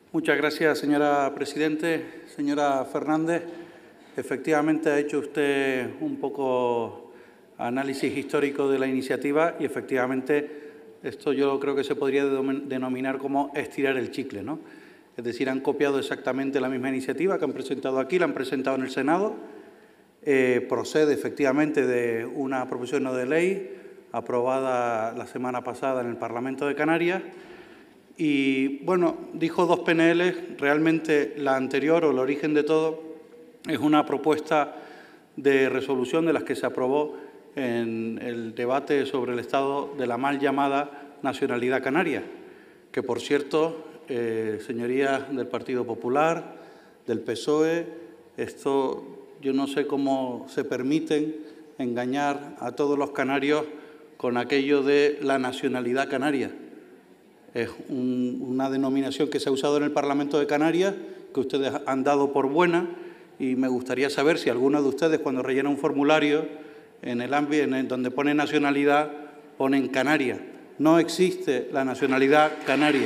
Muchas gracias, señora Presidente. Señora Fernández, efectivamente ha hecho usted un poco análisis histórico de la iniciativa y efectivamente esto yo creo que se podría denominar como estirar el chicle, ¿no? Es decir, han copiado exactamente la misma iniciativa que han presentado aquí, la han presentado en el Senado. Procede efectivamente de una proposición no de ley aprobada la semana pasada en el Parlamento de Canarias. Y, bueno, dijo dos PNL, realmente la anterior o el origen de todo es una propuesta de resolución de las que se aprobó en el debate sobre el estado de la mal llamada nacionalidad canaria, que, por cierto, señorías del Partido Popular, del PSOE, esto yo no sé cómo se permiten engañar a todos los canarios con aquello de la nacionalidad canaria. Es una denominación que se ha usado en el Parlamento de Canarias, que ustedes han dado por buena, y me gustaría saber si alguno de ustedes, cuando rellena un formulario, en el ámbito en donde pone nacionalidad, ponen Canarias. No existe la nacionalidad canaria.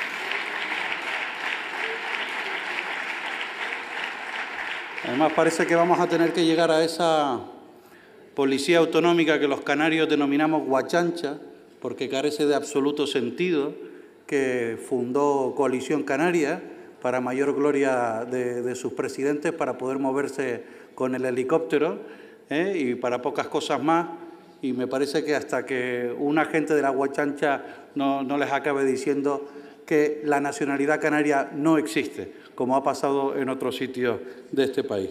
Además, parece que vamos a tener que llegar a esa policía autonómica que los canarios denominamos guachancha, porque carece de absoluto sentido, que fundó Coalición Canaria para mayor gloria de sus presidentes, para poder moverse con el helicóptero y para pocas cosas más. Y me parece que hasta que un agente de la guachancha no les acabe diciendo que la nacionalidad canaria no existe, como ha pasado en otros sitios de este país.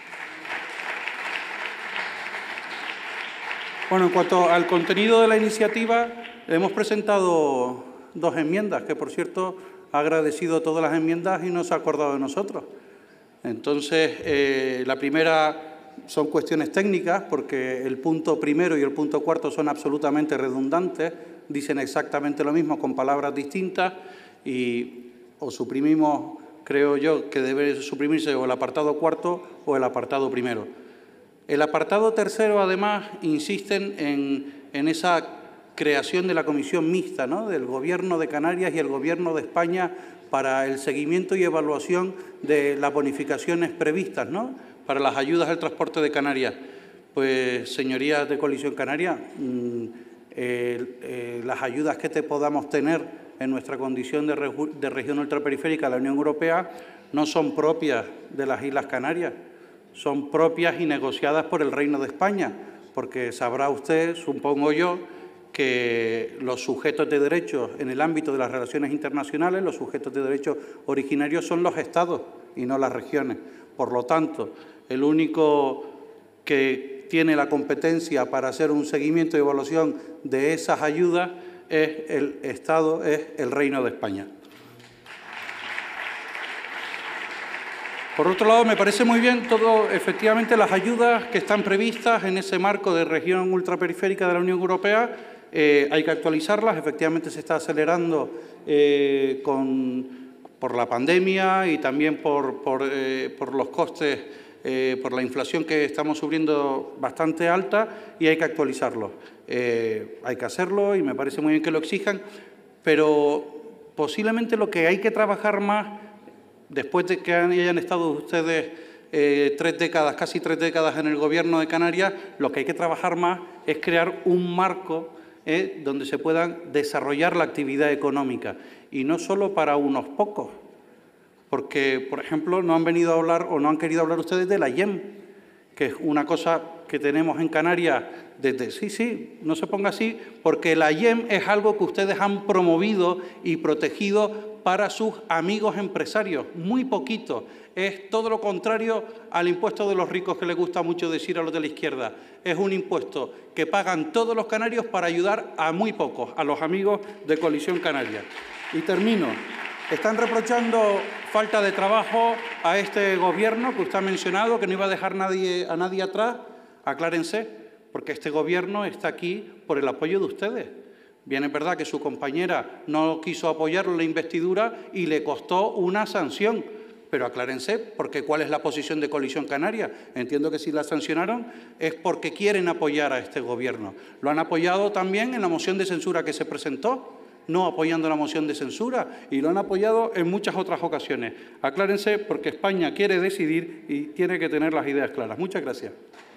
Bueno, en cuanto al contenido de la iniciativa, hemos presentado dos enmiendas, que, por cierto, ha agradecido todas las enmiendas y no se ha acordado de nosotros. Entonces, la primera son cuestiones técnicas, porque el punto primero y el punto cuarto son absolutamente redundantes, dicen exactamente lo mismo con palabras distintas y o suprimimos, creo yo, que debe suprimirse o el apartado cuarto o el apartado primero. El apartado tercero, además, insisten en esa creación de la comisión mixta, ¿no?, del Gobierno de Canarias y el Gobierno de España para el seguimiento y evaluación de las bonificaciones previstas, ¿no?, para las ayudas al transporte de Canarias. Pues, señorías de Coalición Canaria, las ayudas que podamos tener en nuestra condición de región ultraperiférica de la Unión Europea no son propias de las Islas Canarias, son propias y negociadas por el Reino de España, porque sabrá usted, supongo yo, que los sujetos de derechos en el ámbito de las relaciones internacionales, los sujetos de derechos originarios son los Estados y no las regiones. Por lo tanto, el único que tiene la competencia para hacer un seguimiento y evaluación de esas ayudas es el Estado, es el Reino de España. Por otro lado, me parece muy bien efectivamente, las ayudas que están previstas en ese marco de región ultraperiférica de la Unión Europea. Hay que actualizarlas. Efectivamente, se está acelerando por la pandemia y también por los costes, por la inflación que estamos sufriendo bastante alta, y hay que actualizarlos. Hay que hacerlo y me parece muy bien que lo exijan, pero posiblemente lo que hay que trabajar más, después de que hayan estado ustedes 3 décadas, casi 3 décadas en el Gobierno de Canarias, lo que hay que trabajar más es crear un marco donde se puedan desarrollar la actividad económica, y no solo para unos pocos, porque, por ejemplo, no han venido a hablar o no han querido hablar ustedes de la IEM, que es una cosa que tenemos en Canarias desde... Sí, no se ponga así, porque la IEM es algo que ustedes han promovido y protegido para sus amigos empresarios, muy poquito. Es todo lo contrario al impuesto de los ricos, que les gusta mucho decir a los de la izquierda. Es un impuesto que pagan todos los canarios para ayudar a muy pocos, a los amigos de Coalición Canaria. Y termino. Están reprochando falta de trabajo a este Gobierno que usted ha mencionado, que no iba a dejar a nadie atrás. Aclárense, porque este Gobierno está aquí por el apoyo de ustedes. Bien, es verdad que su compañera no quiso apoyarlo en la investidura y le costó una sanción, pero aclárense, porque ¿cuál es la posición de Coalición Canaria? Entiendo que si la sancionaron es porque quieren apoyar a este Gobierno. Lo han apoyado también en la moción de censura que se presentó. no apoyando la moción de censura y lo han apoyado en muchas otras ocasiones. Aclárense porque España quiere decidir y tiene que tener las ideas claras. Muchas gracias.